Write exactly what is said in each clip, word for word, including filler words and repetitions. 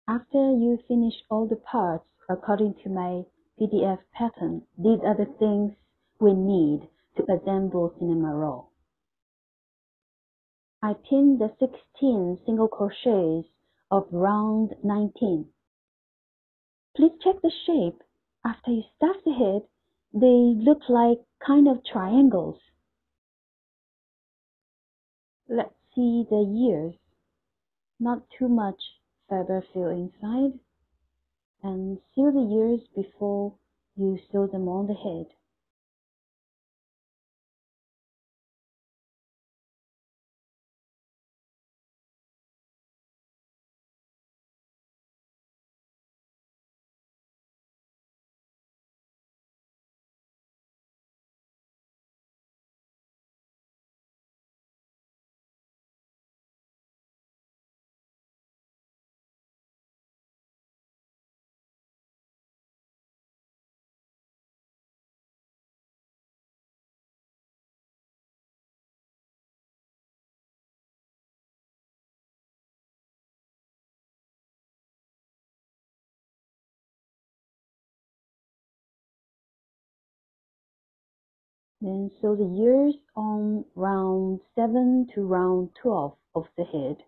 After you finish all the parts according to my P D F pattern, these are the things we need to assemble Cinema Roll. I pinned the sixteen single crochets of round nineteen. Please check the shape. After you stuff the head, they look like kind of triangles. Let's see the ears. Not too much feather fill inside. And seal the ears before you sew them on the head. Then sew the ears on round seven to round twelve of the head.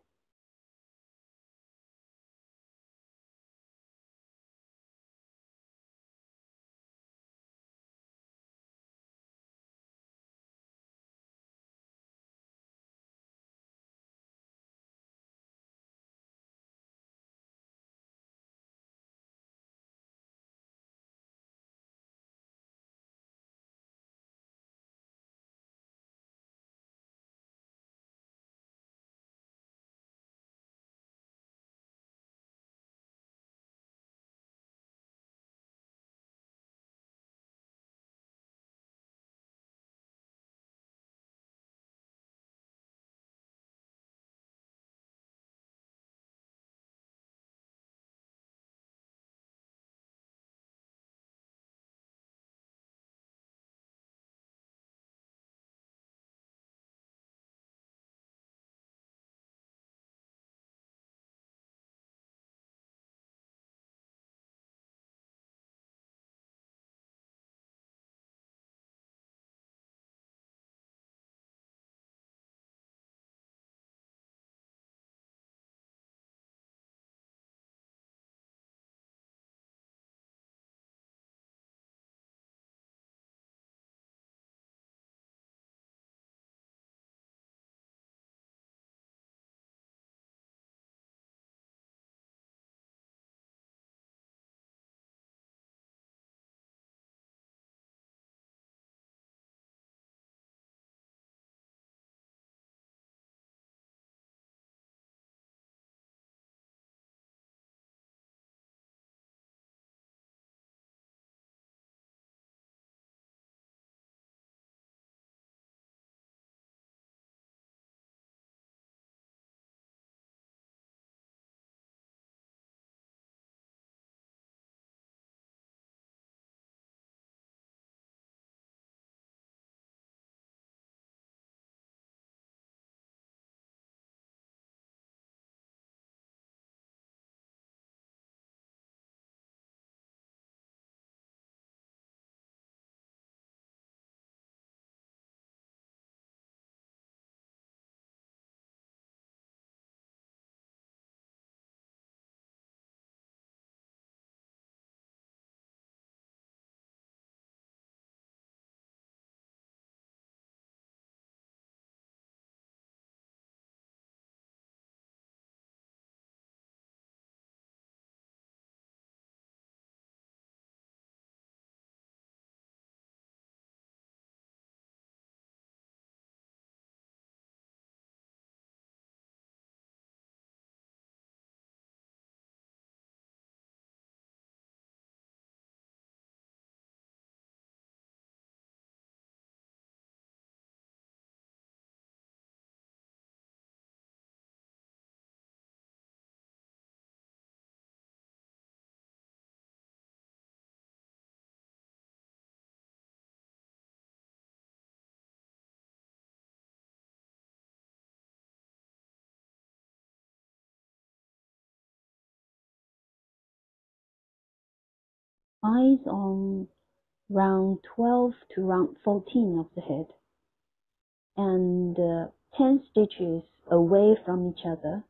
eyes on round twelve to round fourteen of the head, and uh, ten stitches away from each other.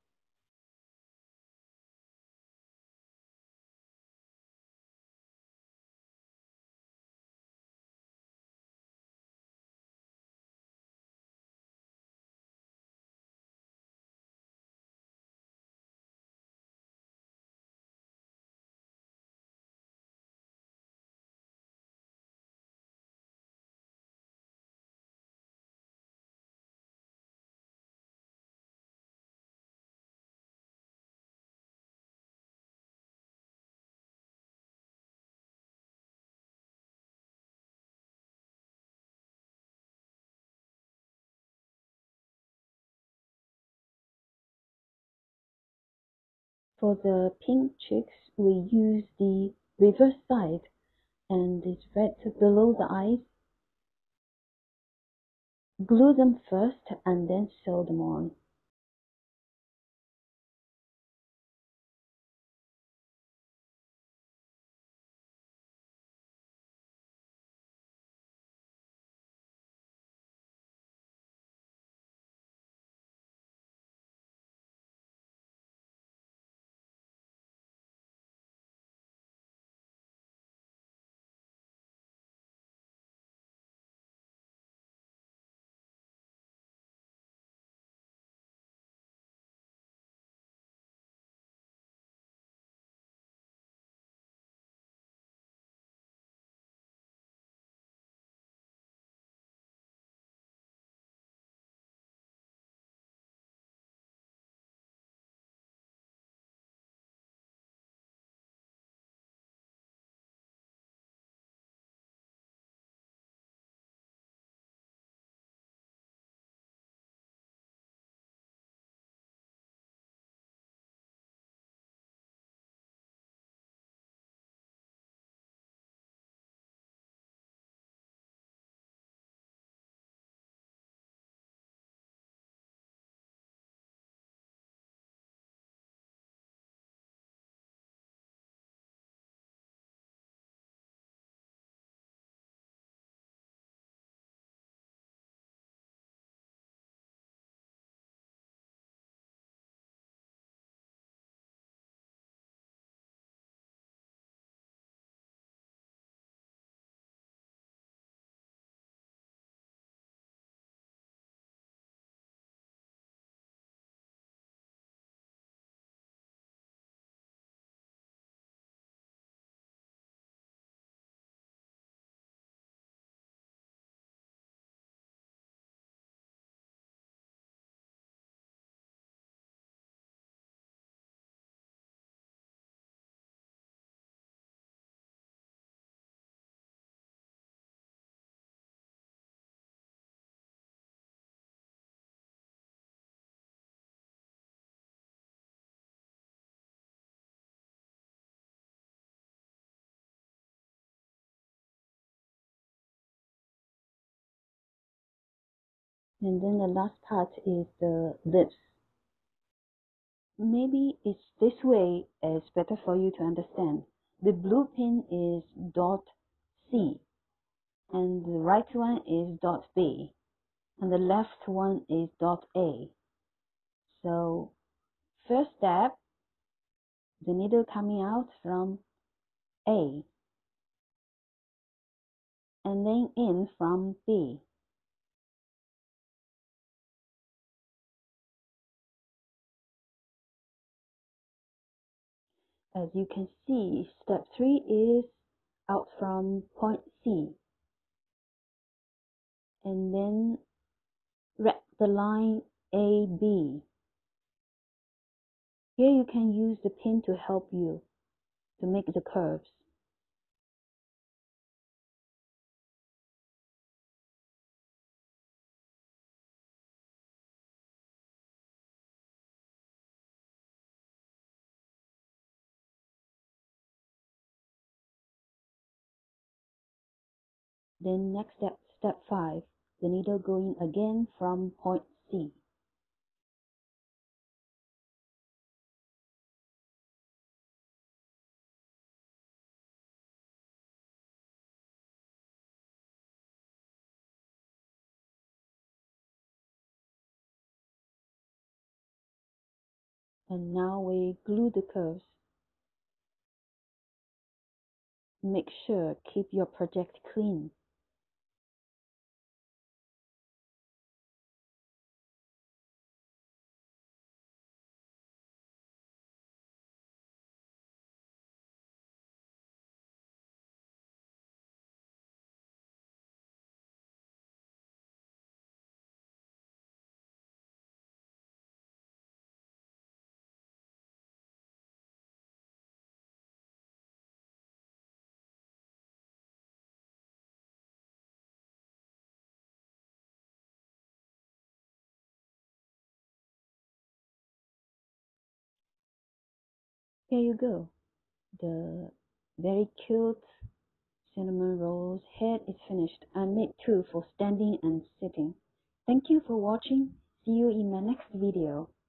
For the pink cheeks, we use the reverse side, and it's red below the eyes. Glue them first and then sew them on. And then the last part is the lips. Maybe it's this way is better for you to understand. The blue pin is dot C, and the right one is dot B, and the left one is dot A. So first step, the needle coming out from A, and then in from B. As you can see, step three is out from point C, and then wrap the line A B. Here you can use the pin to help you to make the curves. Then next step, step five, the needle going again from point C. And now we glue the curves. Make sure keep your project clean. Here you go. The very cute cinnamon rolls head is finished. I made two for standing and sitting. Thank you for watching. See you in my next video.